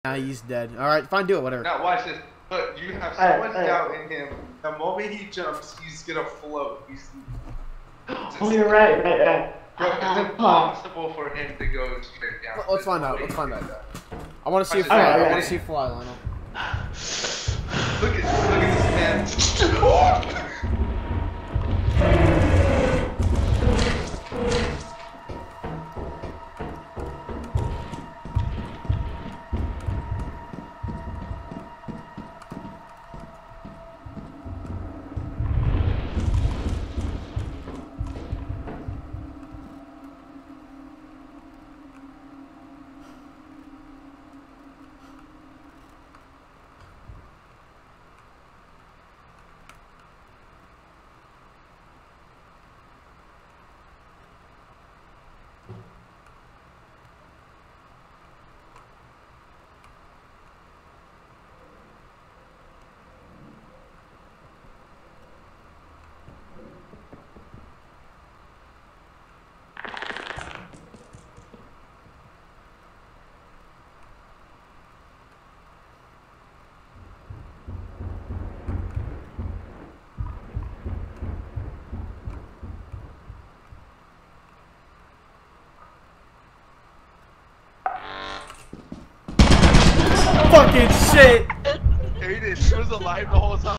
Nah, he's dead. Alright, fine, do it, whatever. Now watch this. But you have so much doubt in him. The moment he jumps, he's gonna float. Oh, you're right. Bro, it's impossible for him to go straight down. Let's find out. Let's find out. I want to see a fly. I want to see a fly, Lionel. Look at this man. Fucking shit! Aiden, she was alive the whole time.